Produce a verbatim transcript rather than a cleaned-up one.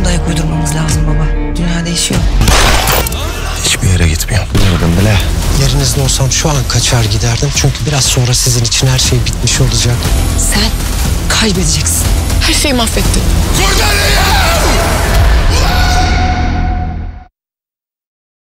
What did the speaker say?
da ayak uydurmamız lazım baba. Dünya değişiyor. Hiçbir yere gitmiyorum. Nereden bile? Yerinizde olsam şu an kaçar giderdim. Çünkü biraz sonra sizin için her şey bitmiş olacak. Sen kaybedeceksin. Her şeyi mahvettin. Kurdeleyin!